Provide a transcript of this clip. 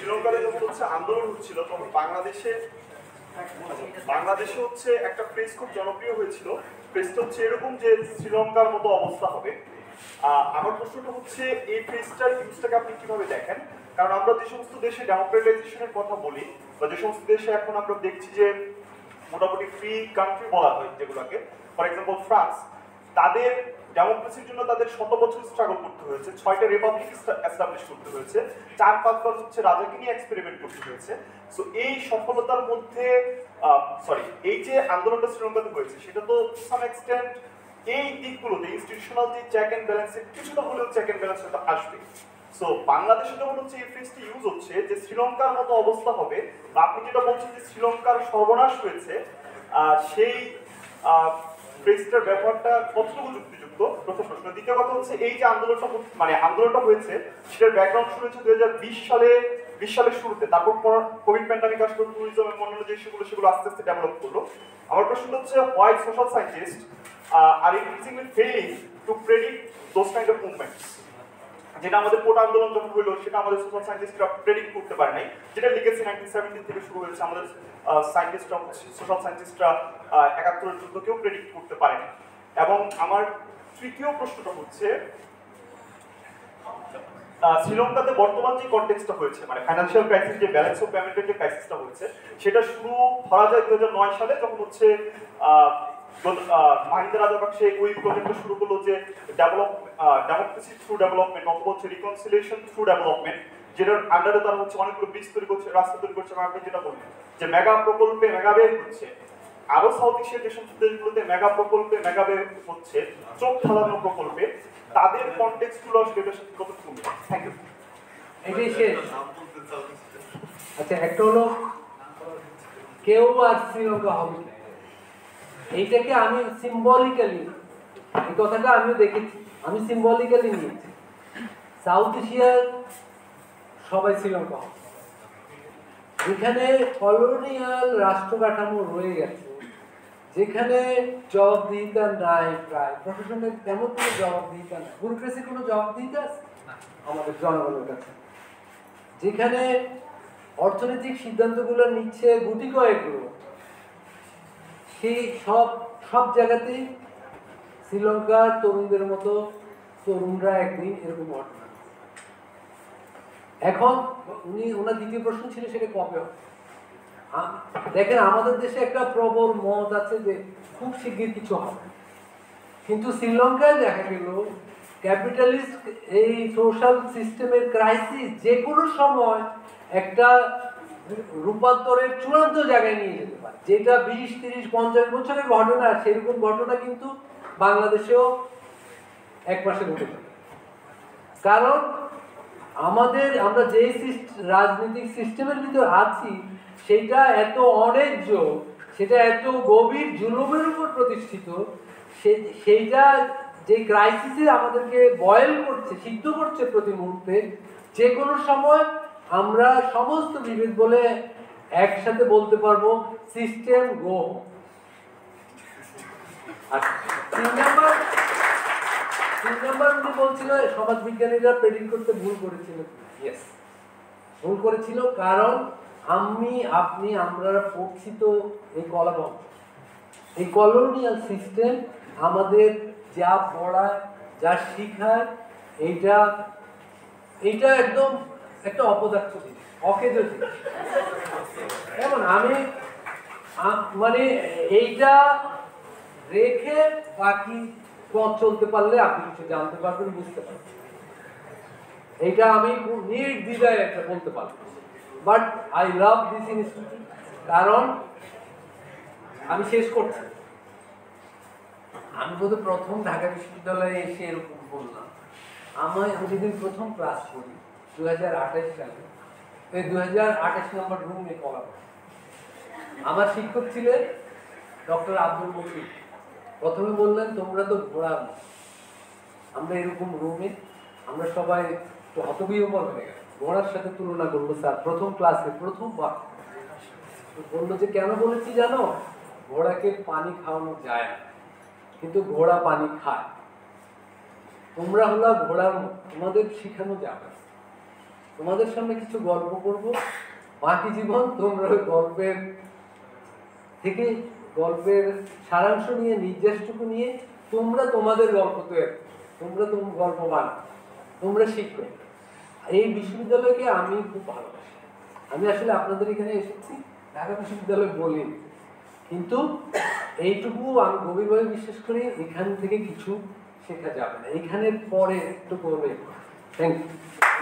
শ্রীলঙ্কাতে যখন হচ্ছে আন্দোলন হচ্ছিল তখন বাংলাদেশে হচ্ছে একটা ফ্রেজ খুব জনপ্রিয় হয়েছিল। ফ্রেজটা হচ্ছে এরকম যে শ্রীলঙ্কার মতো অবস্থা হবে। আমার প্রশ্নটা হচ্ছে এই ফ্রেজটার ইউজটাকে আপনি কিভাবে দেখেন? কারণ আমরা যে সমস্ত দেশে ডেমোক্রেটাইজেশনের কথা বলি বা যে সমস্ত দেশে এখন আমরা দেখছি যে মোটামুটি ফ্রি কান্ট্রি বলা হয় যেগুলোকে, ফর এক্সাম্পল ফ্রান্স, তাদের ডেমোক্রেসির জন্য তাদের 100 বছর স্ট্রাগল করতে হয়েছে, 6টা রিপাবলিক এস্টাবলিশ করতে হয়েছে, 4-5 বার হচ্ছে রাজাকে নিয়ে এক্সপেরিমেন্ট করতে হয়েছে। সো এই সফলতার মধ্যে এই যে আন্দোলনটা শ্রীলঙ্কাতে হয়েছে সেটা তো সাম এক্সটেন্ট এই দিকগুলোতে ইনস্টিটিউশনাল যে চেক এন্ড ব্যালেন্সে কিছুটা হলেও চেক এন্ড ব্যালেন্স হয়তো আসবে। সো বাংলাদেশে যখন হচ্ছে এই ফ্রেজটি ইউজ হচ্ছে যে শ্রীলঙ্কার মতো অবস্থা হবে, বা আপনি যেটা বলছেন যে শ্রীলঙ্কার সর্বনাশ হয়েছে, সেই ফ্রেজটার ব্যবহারটা কতটুকু যুক্তিযুক্ত? প্রথম প্রশ্ন। দ্বিতীয় কথা হচ্ছে এই যে আন্দোলনটা হয়েছে সেটার ব্যাকগ্রাউন্ড শুরু হয়েছে 2020 সালের শুরুতে, তারপর কোভিড প্যান্ডামিক আসলো, ট্যুরিজম এবং অন্যান্য যে সেগুলো আস্তে আস্তে ডেভেলপ করলো। আমার প্রশ্ন হচ্ছে why social scientist are increasingly failing to predict those kind of movements? যেটা আমাদের কোটা আন্দোলন যখন হলো সেটা আমাদের সোশ্যাল সায়েন্টিস্টরা প্রেডিক্ট করতে পারে নাই, যেটা লিখেছে 1970 থেকে শুরু হয়েছে। আমাদের সায়েন্টিস্টরা, সোশ্যাল সায়েন্টিস্টরা 71-এর যুদ্ধকেও প্রেডিক্ট করতে পারেনি। এবং আমার তৃতীয় প্রশ্নটা হচ্ছে শ্রীলঙ্কাতে বর্তমান যে কনটেক্সটটা হয়েছে, মানে ফাইন্যান্সিয়াল ক্রাইসিস, যে ব্যালেন্স অফ পেমেন্টের যে ক্রাইসিসটা হয়েছে, সেটা শুরু ধরা যায় 2009 সালে, যখন হচ্ছে মাহিন্দা রাজাপাকসে ওই প্রজেক্টটা শুরু করলো যে ডেমোক্রেসি থ্রু ডেভেলপমেন্ট অথবা হচ্ছে রিকনসিলিয়েশন থ্রু ডেভেলপমেন্ট, যেটার আন্ডারে তারা হচ্ছে অনেকগুলো ব্রিজ তৈরি করছে, রাস্তা তৈরি করছে। আপনি যেটা বললেন যে মেগা প্রকল্পে মেগাবে হচ্ছে, আরো সাউথ এশিয়ার যে সমস্ত দেশগুলোতে মেগা প্রকল্পে মেগাবে হচ্ছে, চোখ ধাঁধানো প্রকল্পে, তাদের কনটেক্সটগুলো আসলে এটার সাথে কতটুকু? Thank you. এটাই শেষ। আচ্ছা, একটা হলো কেউ আর শ্রীলঙ্কা হবে, এইটাকে আমি সিম্বলিক্যালি, এই কথাটা আমিও দেখেছি, আমি সিম্বলিক্যালি নিয়েছি। সাউথ এশিয়ার সবাই শ্রীলঙ্কা হবে, যেখানে কলোনিয়াল রাষ্ট্র কাঠামো রয়ে গেছে, যেখানে জবাবদিহিতা নাই, প্রায় প্রশাসনের তেমন কোনো জবাবদিহিতা নাই, ব্যুরোক্রেসির কোনো জবাবদিহিতা আছে আমাদের জনগণের কাছে, যেখানে অর্থনৈতিক সিদ্ধান্তগুলো নিচ্ছে গুটি কয়েক লোক, সেই সব জায়গাতেই শ্রীলঙ্কার তরুণদের মতো তরুণরা একদিন এরকম ঘটনা। এখন ওনার দ্বিতীয় প্রশ্ন ছিল সেটা কবে হবে। দেখেন, আমাদের দেশে একটা প্রবল মত আছে যে খুব শিগগির কিছু হবে, কিন্তু শ্রীলঙ্কায় দেখা গেল ক্যাপিটালিস্ট এই সোশ্যাল সিস্টেমের ক্রাইসিস যে কোনো সময় একটা রূপান্তরের চূড়ান্ত জায়গায় নিয়ে যেতে পারে, যেটা 20, 30, 50 বছরের ঘটনা, সেরকম ঘটনা কিন্তু বাংলাদেশেও এক মাসে ঘটে যাবে। কারণ আমরা যে রাজনৈতিক সিস্টেমের ভিতর আছি সেটা এত অন্যায্য, সেটা এত গভীর জুলুমের উপর প্রতিষ্ঠিত, সেইটা যে ক্রাইসিসে আমাদেরকে বয়েল করছে, সিদ্ধ করছে প্রতি মুহূর্তে। যে কোনো সময় আমরা সমস্ত বিভেদ বলে একসাথে বলতে পারবো সিস্টেম গো। আর 3 নাম্বার উনি বলছিল সমাজ বিজ্ঞানীরা প্রেডিক্ট করতে ভুল করেছিল। ইয়েস, ভুল করেছিল, কারণ আমরা পড়ছি তো এই কলাবদ্ধ, এই কলোনিয়াল সিস্টেম আমাদের যা পড়ায়, যা শিখায়, এইটা একদম একটা অপদার্থ জিনিস, অকেজ জিনিস। যেমন মানে এইটা রেখে বাকি পথ চলতে পারলে আপনি কিছু জানতে পারবেন, বুঝতে পারবেন। এইটা আমি নির্দ্বিধায় একটা বলতে পারবো। But I love this institute, কারণ আমি শেষ করছি। আমি বোধহয় প্রথম ঢাকা বিশ্ববিদ্যালয়ে এসে এরকম বললাম। আমি যেদিন প্রথম ক্লাস করি 2028 সালে, এই 2028 নম্বর রুমে পড়াবো। আমার শিক্ষক ছিলেন ডক্টর আব্দুল মকিল। প্রথমে বললেন, তোমরা তো ঘোড়ার না, আমরা এরকম রুমে, আমরা সবাই তো হতবিহ্বল হয়ে গেল, ঘোড়ার সাথে তুলনা করলো স্যার প্রথম ক্লাসে, প্রথমবার বললো যে কেন বলেছি জানো, ঘোড়াকে পানি খাওয়ানো যায় না, কিন্তু ঘোড়া পানি খায়। তোমরা হলো ঘোড়ার মতো, তোমাদের শিখানো যাবে। তোমাদের সামনে কিছু গল্প করব, বাকি জীবন তোমরা ওই গল্পের থেকে গল্পের সারাংশ নিয়ে নির্দেশটুকু নিয়ে তোমরা তোমাদের গল্প তৈরি, তোমরা গল্প বানাও, তোমরা শিখবে। এই বিশ্ববিদ্যালয়কে আমি খুব ভালোবাসি। আমি আসলে আপনাদের এখানে এসেছি ঢাকা বিশ্ববিদ্যালয় বলি, কিন্তু এইটুকু আমি গভীরভাবে বিশ্বাস করি এখান থেকে কিছু শেখা যাবে না, এখানের পরে একটু করবে। Thank you.